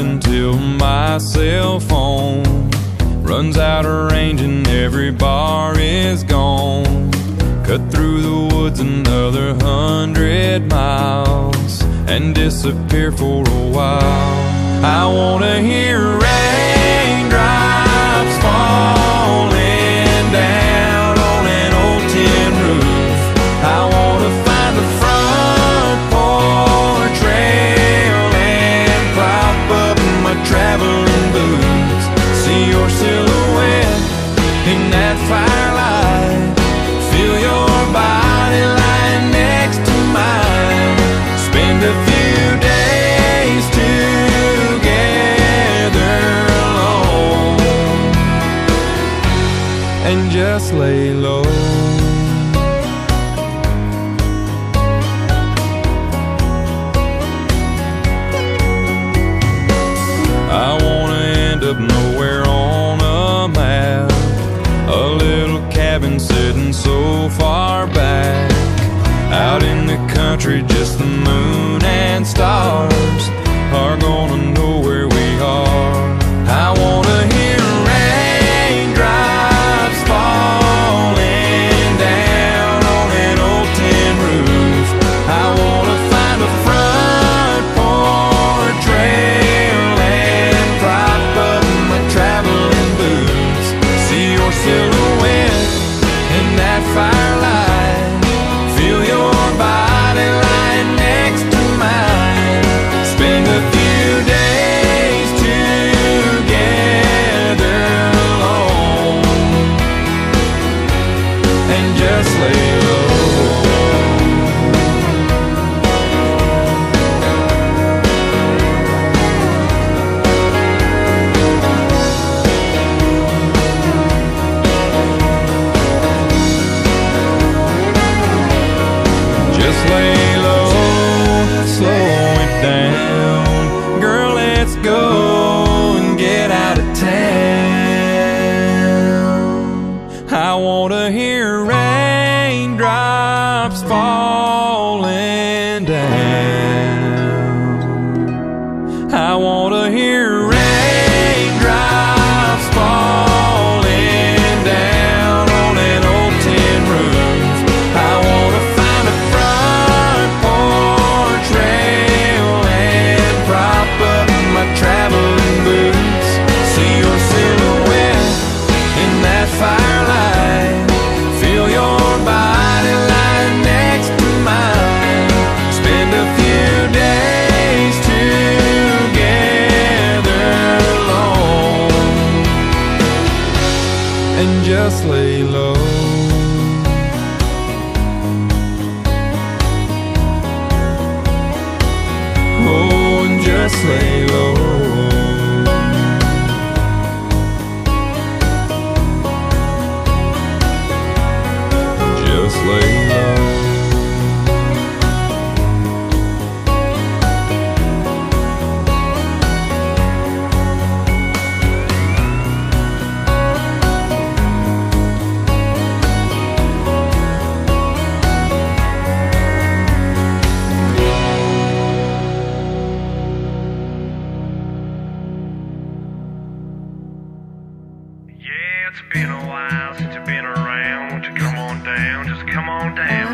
until my cell phone runs out of range and every bar is gone. Cut through the woods another 100 miles and disappear for a while. I wanna hear raindrops falling down on an old tin roof. I wanna find the front porch rail and prop up my traveling boots. See your silhouette in that firelight, feel your body lying next to mine. Spend a few days together alone and just lay low. I wanna end up nowhere on a map, a little cabin sitting so far back, out in the country. Just the moon and stars are gonna know where we are. I wanna hear raindrops falling down on an old tin roof. I wanna find a front porch rail and prop up my traveling boots. See your silhouette in that firelight, feel your body lying next to mine. Spend a few days together alone and just lay low. Just lay low, slow it down. Girl, let's go and get out of town. I wanna hear raindrops falling down. I wanna hear raindrops falling down on an old tin roof. I wanna find a front porch rail and prop up my traveling boots. See your silhouette in that firelight, feel your body lying next to mine. Spend a few days together alone and just lay low. Oh, and just lay low. Just lay low. Yeah, it's been a while since you've been around. Won't you come on down? Just come on down.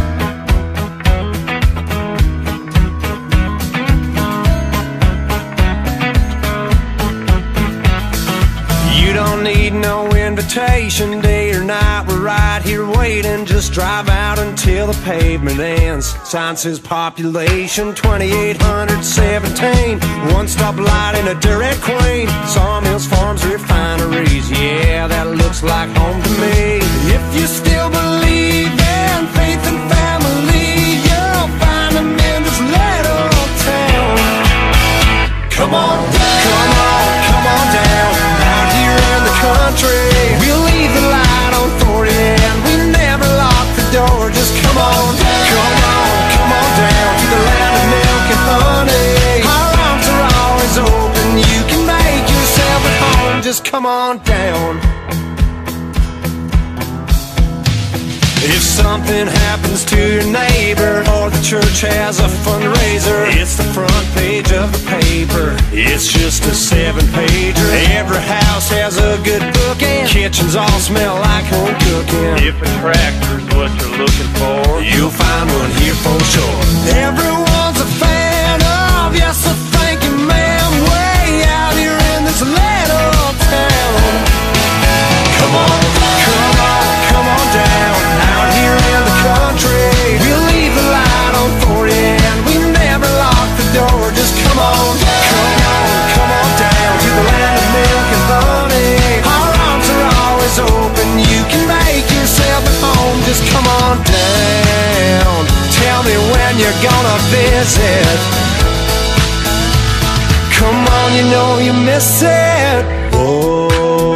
You don't need no invitation, day or night. We're right here waiting. Just drive out until the pavement ends. Sign says population 2817. One stop light in a Dairy Queen. Sawmills, farms, refineries. Yeah, that looks like home to me. If you still believe in faith and family, you'll find them in this little town. Come on down, come on down. Out here in the country, we'll leave the light on for you and we never lock the door. Just come on down, come on down to the land of milk and honey. Our arms are always open, you can make yourself at home. Just come on down. If something happens happens to your neighbor, or the church has a fundraiser, it's the front page of the paper. It's just a 7-pager. Every house has a good book, and kitchens all smell like home cooking. If a tractor's what you're looking for, you'll find one here for sure. Everyone's a fan of, yes, I thank you, ma'am, way out here in this little town. Come on, come on, come on down, out here in the country. We'll leave the light on for you, and we never lock the door. Just come on, come on, come on down to the land of milk and honey. Our arms are always open, you can make yourself at home. Just come on down, tell me when you're gonna visit. Come on, you know you miss it. Whoa.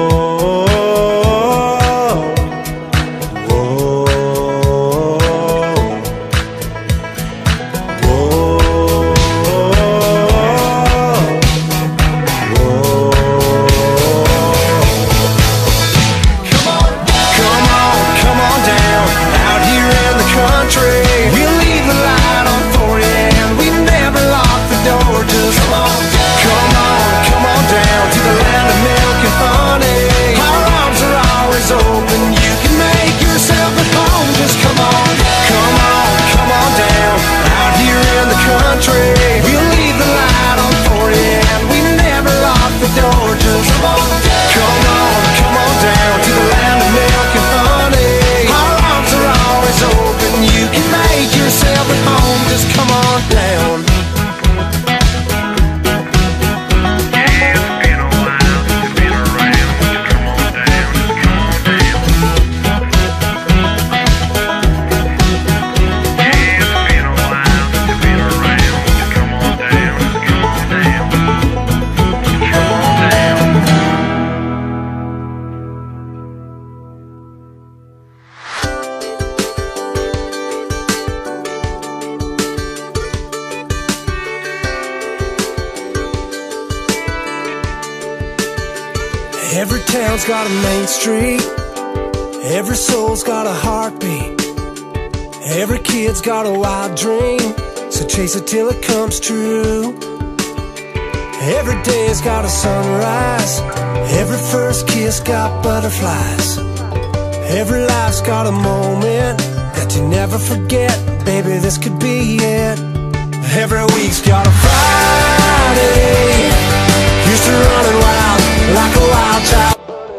Every town's got a main street, every soul's got a heartbeat, every kid's got a wild dream, so chase it till it comes true. Every day's got a sunrise, every first kiss got butterflies, every life's got a moment that you never forget. Baby, this could be it. Every week's got a Friday, used to running wild like a wild child,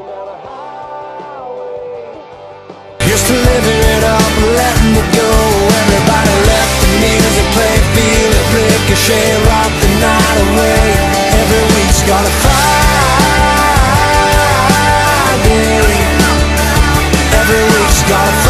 used to living it up, letting it go. Everybody left the music play, feel it ricochet, rock the night away. Every week's got a Friday, every week's got a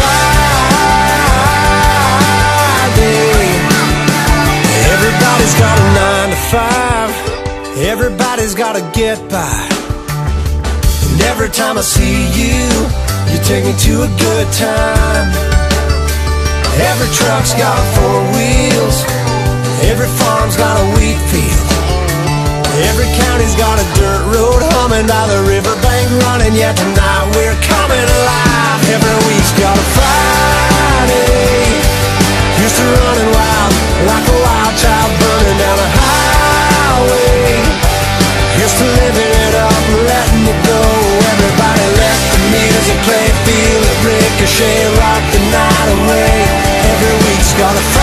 Friday. Everybody's got a 9 to 5, everybody's gotta get by. And every time I see you, you take me to a good time. Every truck's got 4 wheels, every farm's got a wheat field, every county's got a dirt road humming by the riverbank running. Yet tonight we're coming alive. Every week's got a Friday, used to running wild like a wild child, burning down a highway, used to living it up, letting it go. Everybody let the music play, feel it ricochet, rock the night away. Every week's got a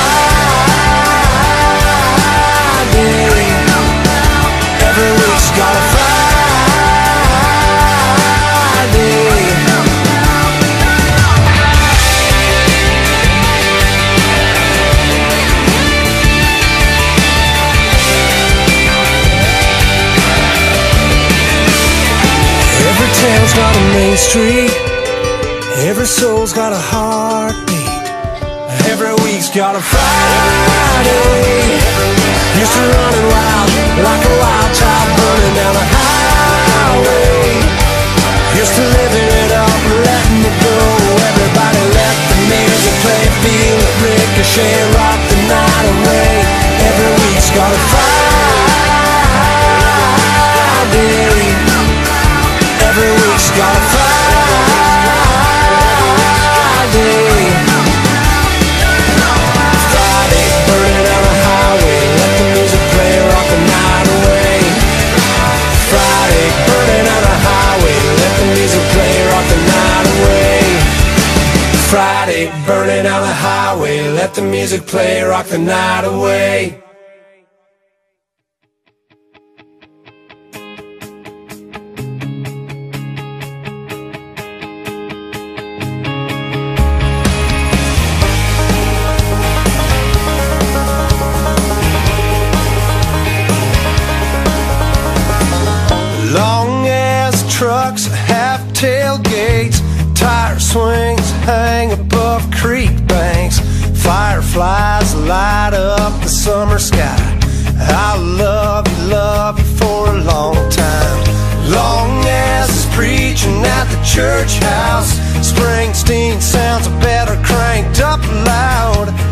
Friday, every week's got a Friday. Every town's got a main street, every soul's got a heartbeat. Every week's got a Friday, used to running wild like a wild child, burning down a highway, used to living it up, letting it go. Everybody let the music play, feel it ricochet, rock the night away. Every week's got a Friday, every week's got a Friday. light burning on the highway. Let the music play, rock the night away. Long ass trucks, half tailgates, tire swings hang above creek banks, fireflies light up the summer sky. I'll love you for a long time. Long ass is preaching at the church house. Springsteen sounds better cranked up loud.